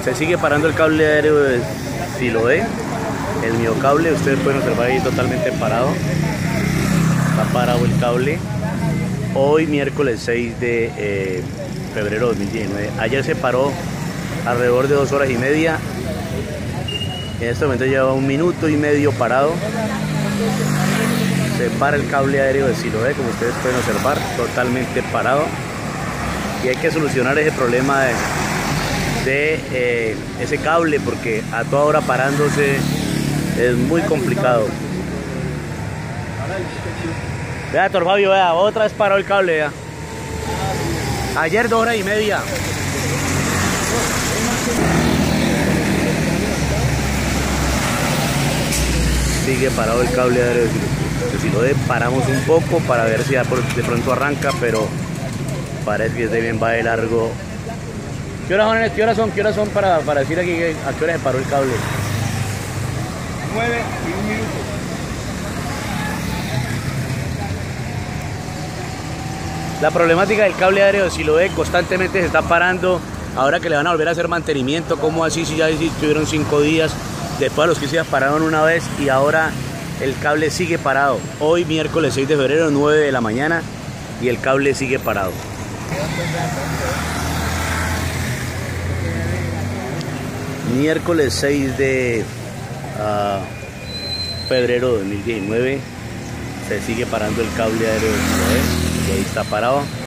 Se sigue parando el cable aéreo de Siloé, el miocable, ustedes pueden observar ahí totalmente parado. Está parado el cable. Hoy miércoles 6 de febrero de 2019. Ayer se paró alrededor de 2 horas y media. En este momento lleva 1 minuto y medio parado. Se para el cable aéreo de Siloé, como ustedes pueden observar, totalmente parado. Y hay que solucionar ese problema de ese cable, porque a toda hora parándose es muy complicado. Vea, Tor Fabio, vea, otra vez paró el cable, vea. Ayer 2 horas y media. Sigue parado el cable aéreo de Siloé. Paramos un poco para ver si de pronto arranca, pero parece que este bien va de largo. ¿Qué horas son para decir aquí a qué hora se paró el cable? 9 y 1 minuto. La problemática del cable aéreo de Siloé constantemente se está parando. Ahora que le van a volver a hacer mantenimiento, ¿cómo así? Si ya estuvieron 5 días, después los 15 días pararon una vez y ahora el cable sigue parado. Hoy miércoles 6 de febrero, 9 de la mañana, y el cable sigue parado. Miércoles 6 de febrero de 2019, se sigue parando el cable aéreo de Siloé, y ahí está parado.